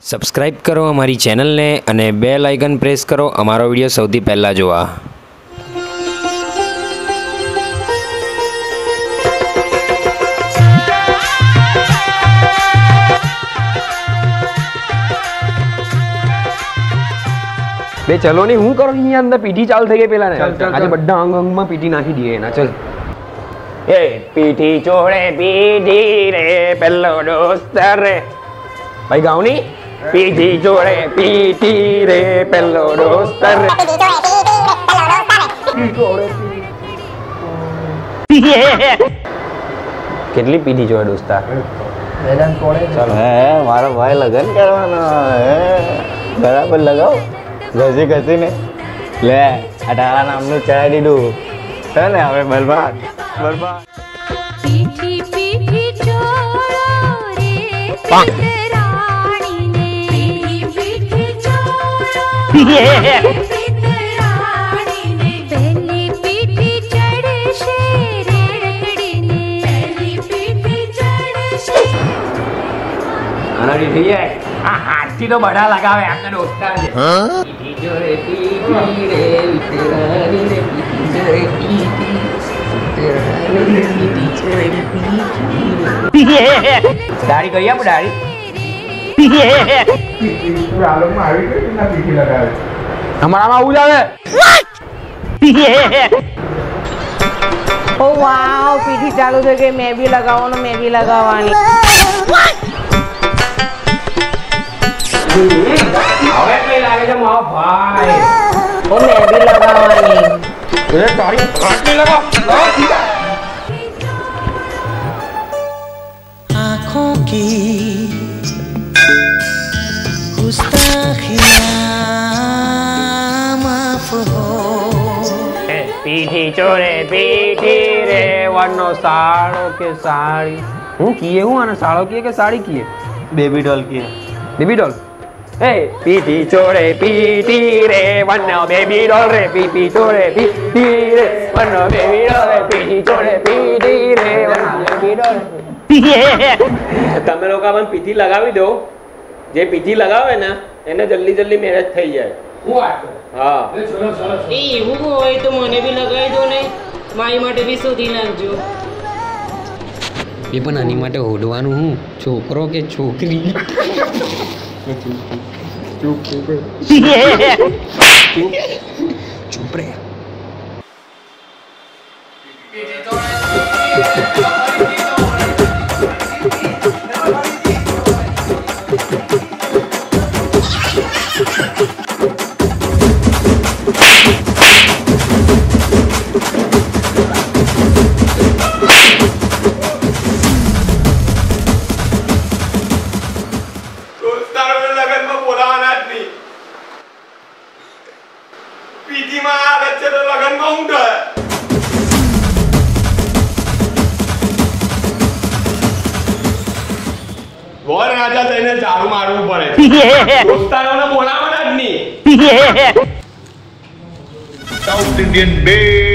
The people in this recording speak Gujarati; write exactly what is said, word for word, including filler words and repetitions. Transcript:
સબસ્ક્રાઇબ કરો અમારી ચેનલને અને બેલ આઇકન પ્રેસ કરો અમારો વિડિયો સૌથી પહેલા જોવા। બે ચલો ની હું કરો અહીંયા અંદર પીટી ચાલુ થઈ ગઈ પેલા ને આજે બધા અંગ અંગમાં પીટી નાખી દઈએ એના ચલ એ પીટી ચોળે પીટી રે પેલો દોસ્ત રે ભાઈ ગાવની પીટી ચોળે પીટી રે પેલો દોસ્ત રે કેટલી પીટી ચોળે દોસ્તા મેદાન તોડે ચાલ હે મારો ભાઈ લગન કરવાનો હે બરાબર લગાવ ઘસી ઘસીને લે અઢારા નામનું ચડાવી દીધું છે ને હવે બરબાદ બરબાદ પીઠી પીઠી ચોળો રે પિતરાણીને પીઠી ચોળો પિતરાણીને પહેલી પીઠી ચડશે રેડડીને પહેલી પીઠી ચડશે આનાડી થઈ જાય આ હાથથી તો બડા લગાવે આપણે દોસ્તા છે પીઠી જોડે પીઠી રે વિતરાની રે પીઠી જોડે પીઠી વિતરાની રે પીઠી જોડે પીઠી દાઢી કરી આપ દાઢી પીઠી આલોકમાં આવી ગઈ ના પીઠી લગાવે અમારામાં આવું જ આવે ઓ વાવ પીઠી ચાલુ થઈ ગઈ મેં બી લગાવવાનું મેં બી લગાવવાની હવે કઈ લાગે છે મારો ભાઈ ઓ મેં બી લગાવવાની એ તારી આટલી લગાવ आँखों की गुस्ताखियाँ माफ हो पीठी चोरे पीठी रे वरनो साड़ो के साड़ी हूँ किए हूँ आना साड़ो किए के साड़ी किए बेबी डॉल किए बेबी डॉल ए पीठी चोरे पीठी रे वरनो बेबी डॉल रे पीठी चोरे पीठी रे वरनो बेबी डॉल रे पीठी चोरे पीठी रे वरनो बेबी डॉल તમે લોકો મને પીઠી લગાવી દો જે પીઠી લગાવે ને એને જલ્દી જલ્દી મેરેજ થઈ જાય હું વાત હા ચલો ચલો એ એવું હોય તો મને બી લગાવી દો ને મારી માટે બી શોધી નાખજો એ પણ આની માટે ઓઢવાનું હું છોકરો કે છોકરી ચૂપ ચૂપ ચૂપ રે ચાલુ મારવું પડે દોસ્તારોને બોલાવવાના જ નહીં સાઉથ ઇન્ડિયન બે